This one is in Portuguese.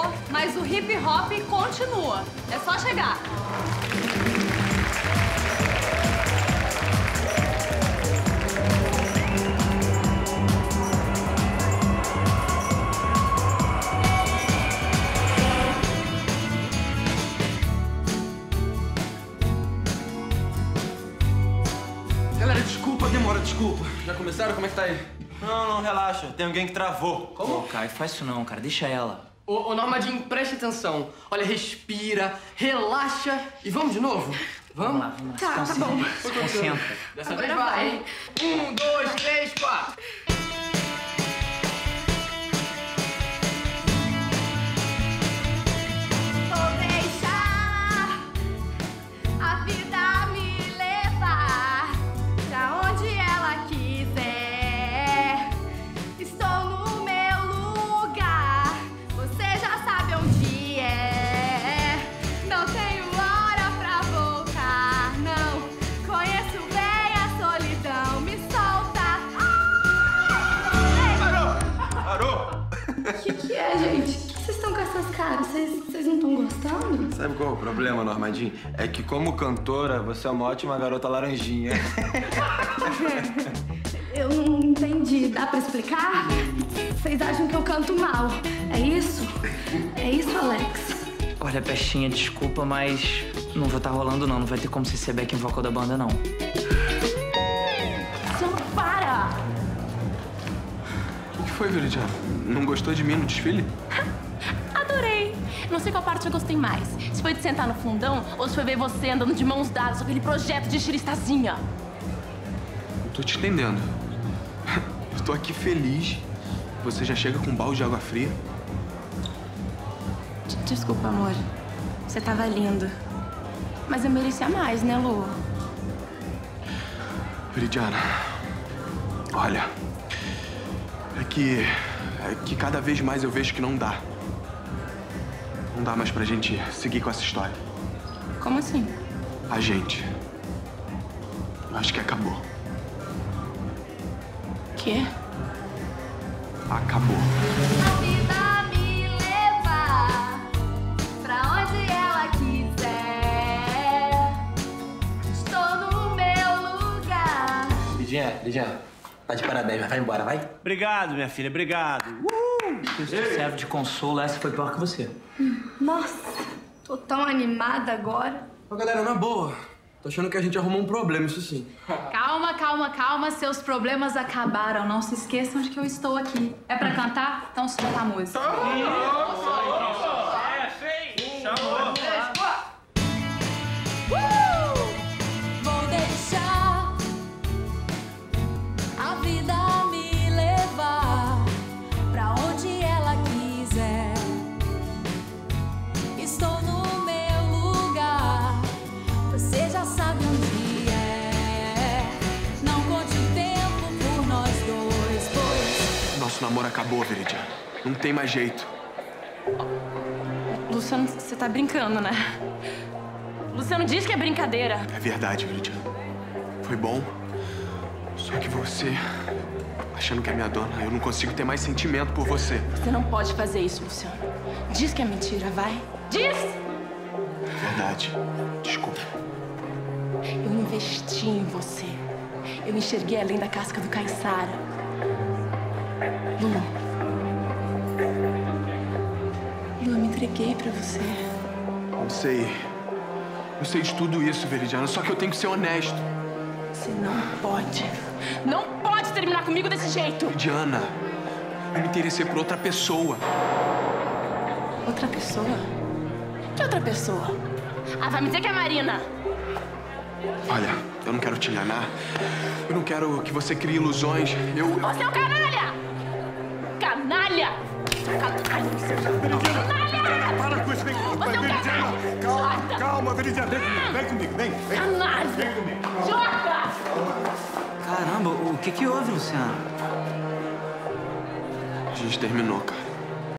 acabou, mas o hip hop continua. É só chegar. Galera, desculpa a demora, desculpa. Já começaram? Como é que tá aí? Não, relaxa. Tem alguém que travou. Como? Pô, Caio, faz isso não, cara. Deixa ela. Ô, Normadinho, preste atenção. Olha, respira, relaxa e vamos de novo? Vamos? Vamos lá. Tá, Se tá bom. concentra. Dessa Agora vez vai, vai. hein? 1, 2, 3, 4. Vou deixar a vida me levar pra onde ela quiser. Estou no meu lugar, você já sabe onde é. Não tenho hora pra voltar, não. Conheço bem a solidão, me solta. Parou! O que é, gente? Por que vocês estão com essas caras? Vocês não estão gostando? Sabe qual é o problema, Normadinho? É que como cantora, você é uma ótima garota laranjinha. Eu não entendi. Dá pra explicar? Vocês acham que eu canto mal? É isso? É isso, Alex? Olha, Pestinha, desculpa, mas não vou estar rolando não. Não vai ter como você ser backing vocal da banda, não. Luciano, para! O que foi, Veridiano? Não gostou de mim no desfile? Adorei. Não sei qual parte eu gostei mais. Se foi de sentar no fundão ou se foi ver você andando de mãos dadas com aquele projeto de estilistazinha. Não tô te entendendo. Eu tô aqui feliz. Você já chega com um balde de água fria. Desculpa, amor. Você tava lindo. Mas eu merecia mais, né, Lu? Veridiana, olha, é que cada vez mais eu vejo que não dá. Não dá mais pra gente seguir com essa história. Como assim? A gente. Eu acho que acabou. Quê? Acabou. A vida me levar pra onde ela quiser. Estou no meu lugar. Lidiane, tá de parabéns, mas vai embora, vai? Obrigado, minha filha, obrigado. Se isso serve de consolo, essa foi pior que você. Nossa, tô tão animada agora. Ô, galera, na boa. Tô achando que a gente arrumou um problema, isso sim. Calma, calma, calma. Seus problemas acabaram. Não se esqueçam de que eu estou aqui. É pra cantar? Então solta a música. Vou deixar a vida me levar pra onde ela quiser. Estou no meu lugar, você já sabe onde é. Não conte o tempo por nós dois, pois Nosso namoro acabou, Veridiana. Não tem mais jeito. Luciano, você tá brincando, né? Luciano diz que é brincadeira. É verdade, Veridiana. Foi bom. Só que você, achando que é minha dona, eu não consigo ter mais sentimento por você. Você não pode fazer isso, Luciano. Diz que é mentira, vai. Diz! É verdade. Desculpa. Eu investi em você. Eu enxerguei além da casca do caiçara. Lu, eu me entreguei pra você. Eu sei de tudo isso, Veridiana, só que eu tenho que ser honesto. Você não pode terminar comigo desse jeito. Veridiana, eu me interessei por outra pessoa. Outra pessoa? Que outra pessoa? Ah, vai me dizer que é a Marina. Olha, eu não quero te enganar. Eu não quero que você crie ilusões. Você é um canalha! Canalha! Canalha! Canalha! Para com isso, vem comigo. Você é um Veridiana, canalha! calma, Veridiana. Vem comigo, vem. Canalha! Vem comigo. Jota! Caramba, o que houve, Luciano? A gente terminou, cara.